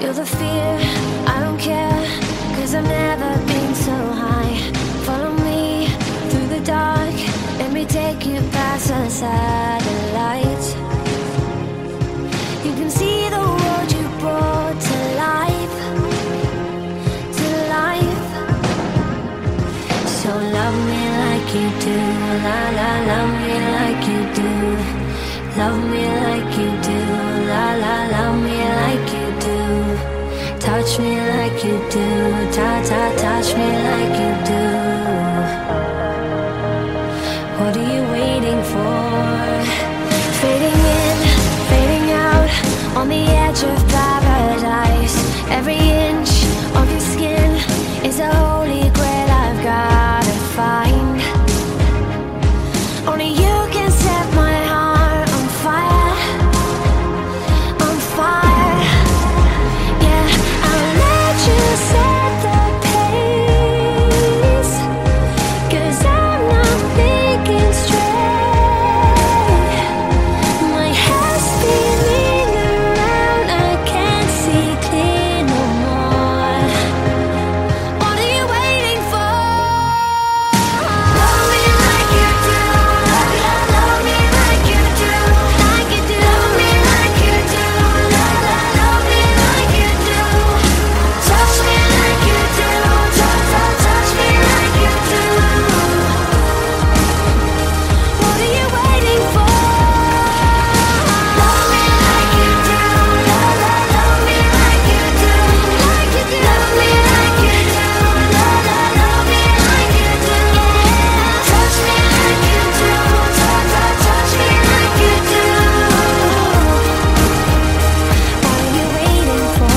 You're the fear, I don't care, 'cause I've never been so high. Follow me through the dark, let me take you past the satellites. You can see the world you brought to life, to life. So love me like you do, la la, love me like you do. Love me like you do, la la, love me like you do. Touch me like you do, ta ta, touch me like you do. What are you waiting for? Fading in, fading out, on the edge of paradise. Every inch of your skin is a holy grail I've gotta find. Only you can set my heart on fire, on fire. Yeah, I'll let you set the pace, 'cause I'm not thinking straight. My head's spinning around, I can't see clear no more. What are you waiting for? Love me like you do, love me like you do, like you do. Love me like you do, love me like you do. Touch me like you do, touch me like you do. What are you waiting for? Love me like you do, love me like you do, like you do. Love me like you do, love me like you do. Touch me like you do, touch me like you do. What are you waiting for?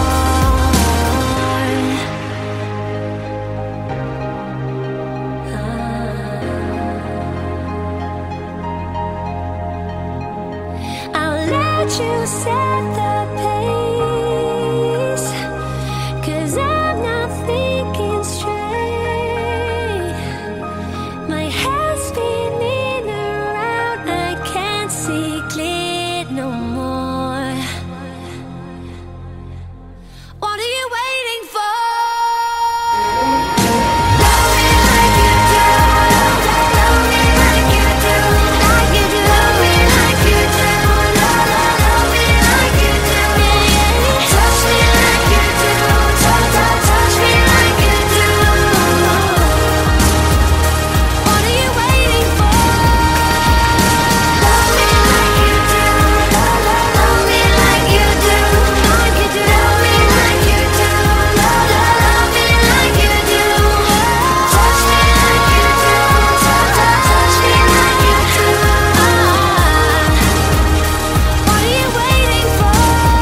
I'll let you set the pace, 'cause I'm not thinking straight. My head's spinning around, I can't see clear no more. What are you waiting for? Love me like you do, love me like you do, like you do. Love me like you do, love me like you do. Touch me like you do, touch me like you do. What are you waiting for? Love me like you do, love me like you do, like you do. Love me like you do, love me like you do. Touch me like you do, touch me like you do. What are you waiting for?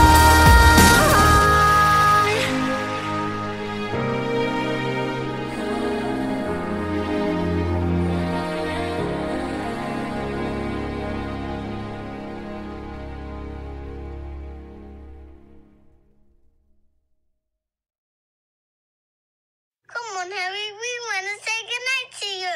Come on, Harry, we want to say goodnight to you.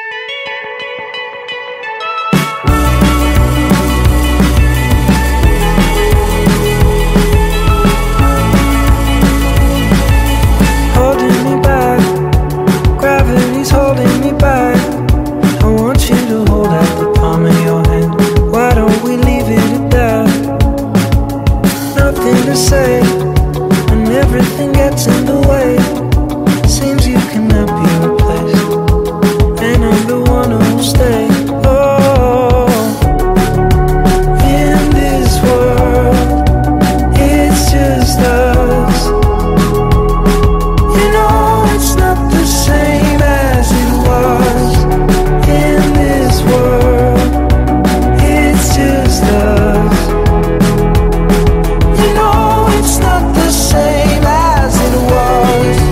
Holding me back, gravity's holding me back. I want you to hold out the palm of your hand. Why don't we leave it at that? Nothing to say, and everything gets in the way. Seems you cannot be replaced, and I'm the one who'll stay. Oh, in this world, it's just us. You know it's not the same as it was. In this world, it's just us. You know it's not the same as it was.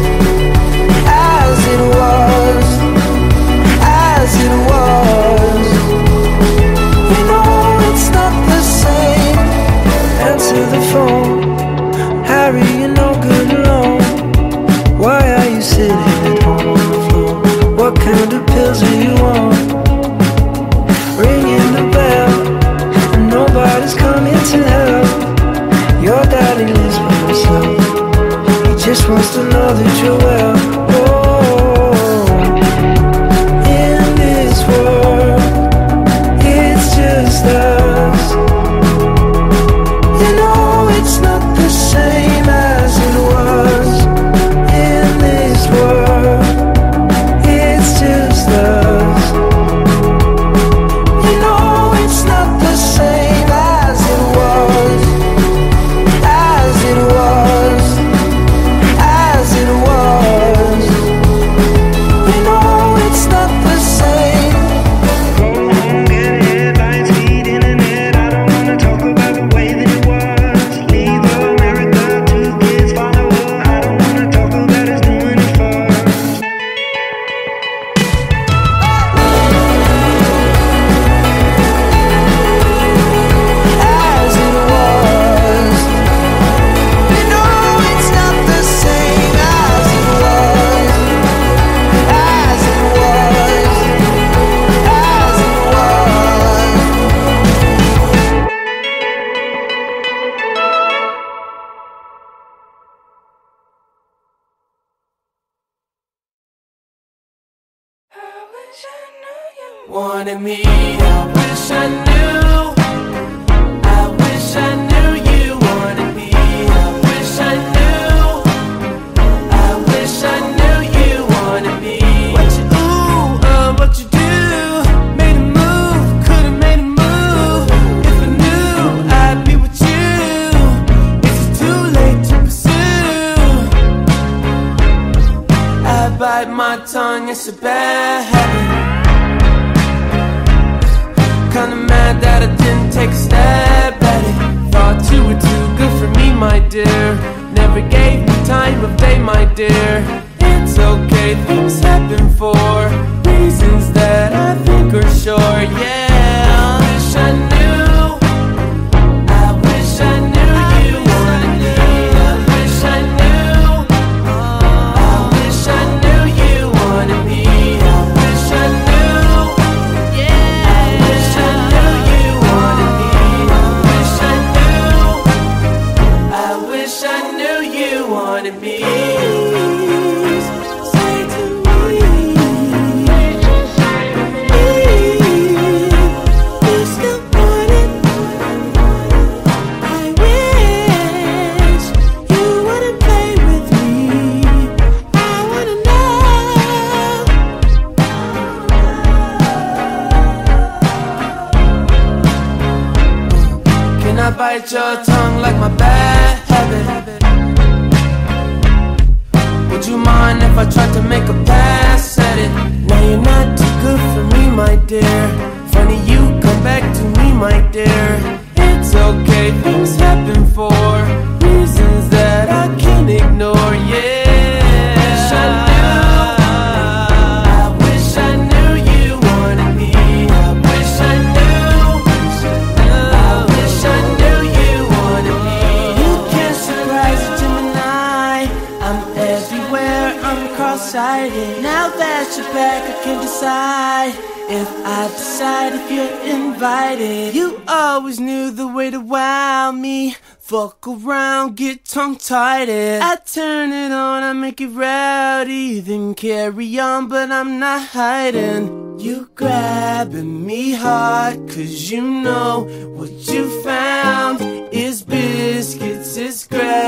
wanted me. I wish I knew, I wish I knew you wanted me. I wish I knew, I wish I knew you wanted me. What you what you do, made a move, could've made a move. If I knew I'd be with you, it's too late to pursue. I bite my tongue, it's a bad habit. Kinda mad that I didn't take a stab at it. Thought you were too good for me, my dear. Never gave me time of day, my dear. It's okay, things happen for reasons that I think are sure, yeah. I wish I knew, I wish I knew you wanted me. I wish I knew, I wish I knew you wanted me. I wish I knew, yeah. I wish I knew you wanted me. I wish I knew, I wish I knew you wanted me. I bite your tongue like my bad habit. Would you mind if I tried to make a pass at it? Now you're not too good for me, my dear. Funny you come back to me, my dear. It's okay, things happen for reasons that I can't ignore, yeah. I wish I knew you wanted me. I wish I knew, I wish I knew you wanted me. You can't surprise a Gemini. I'm everywhere, I'm cross-sighted. Now that you're back, I can decide if I decide if you're invited. You always knew the way to wow me. Fuck around, get tongue-tied. I turn it on, I make it rowdy. Then carry on, but I'm not hiding. You grabbing me hard, cause you know what you found is biscuits, it's grass.